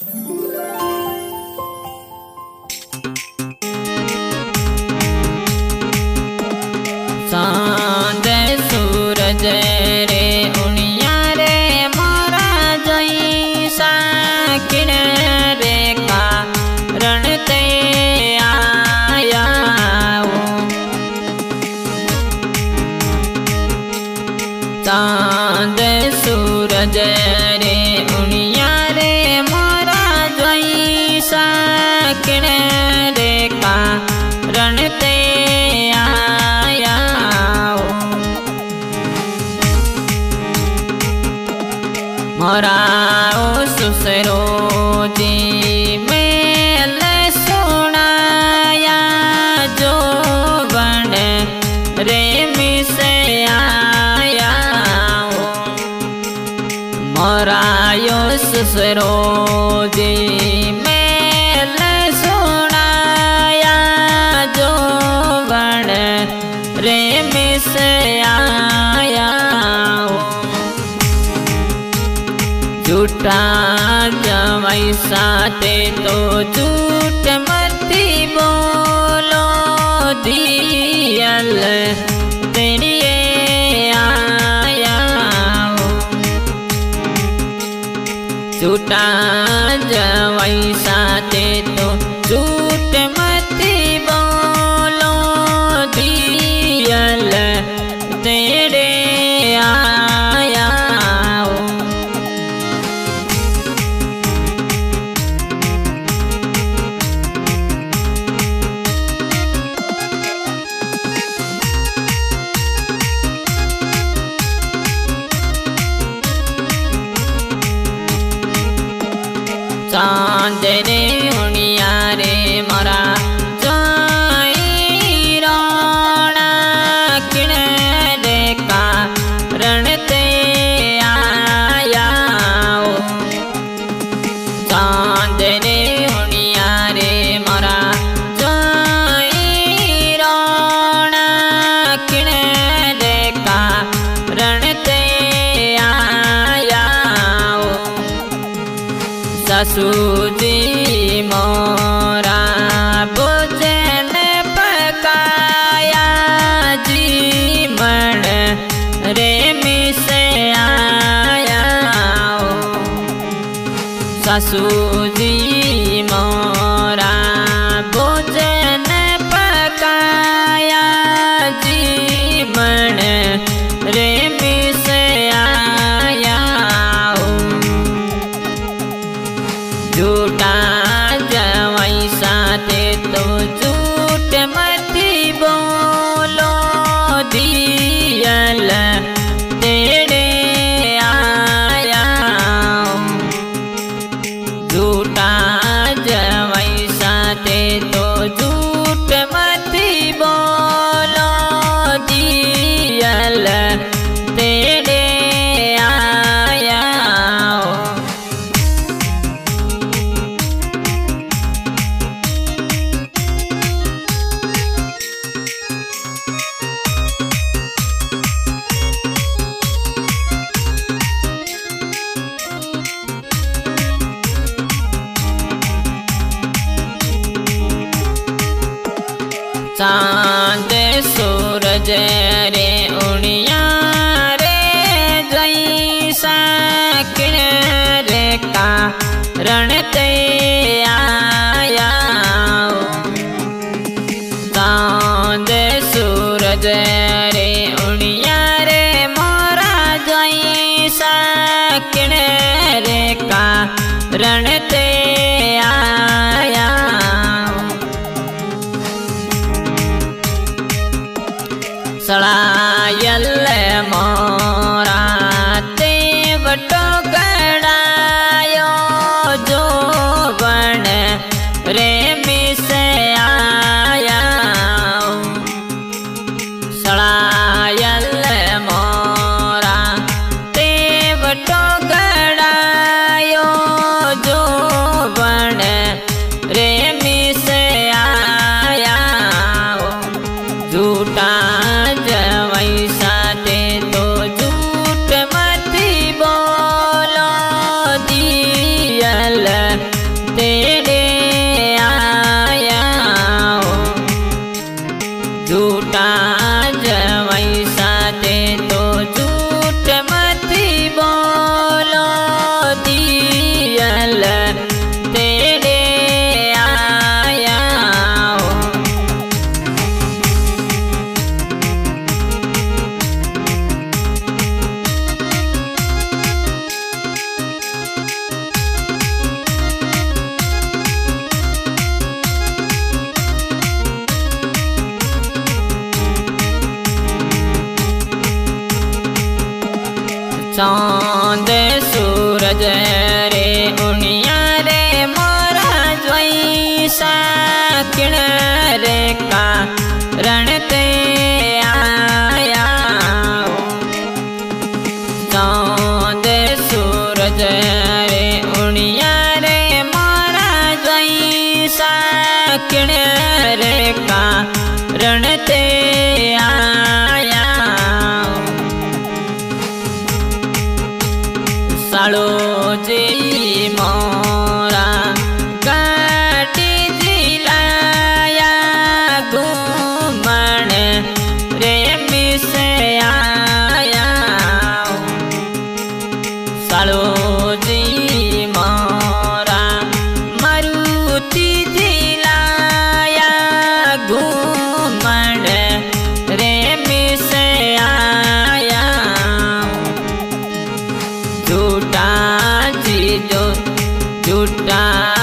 चांद सूरज रे उनिया रे मोरा जैसा किण रे कारण ते आया चांद सूरज रे उनिया रे मोरा जैसा किण रे कारण ते मोरा सुसरो जी मेल सुनाया जो बन रे मिस आया मोरा सुसरो जी मेल सुनाया जो बन रे मिस आया झूठा जवाई साथे तो झूठ मती बोलो दियल तेरी आया झूठा जवाई साथे तो झूठ मती बोलो दियल तेरे आया चांद रे उनिया रे मोरा जाई रोना किण रे कारण ते आया चांद रे उनिया रे मोरा जाई रोना किण रे कारण ते आया ससुजी मोरा भोजन पकाया जी मन रे मिस आया ससुजी मोरा भोजन पकाया जी मन रे मिस आया झूठा जवाई साथे तो झूठ मती बोलो दियल तेरे आया झूठा जवाई साथे तो झूठ मती बोलो दियल तेरे आया चांद सूरज रे उनिया रे जैसा किण रे कारण ते आया चांद सूरज रे उनिया रे मोरा जैसा किण रे कारण ते आया सड़ायल मोरा ते बटो गड़ायो जो बन रे मिस आया सड़ायल मोरा ते बटो गड़ायो जो चांद सूरज रे उनिया रे मोरा ज्वैसा किण रे का रण ते आया। चांद सूरज रे उनिया रे मोरा ज्वैसा किण रे का रण ते आया। सालो जी मोरा गाटी जिलाया घूमण रे मिस आया। सालो जी मोरा मारुति जिलाया घूमण रे मिस आया। झूठा चीजों झूठा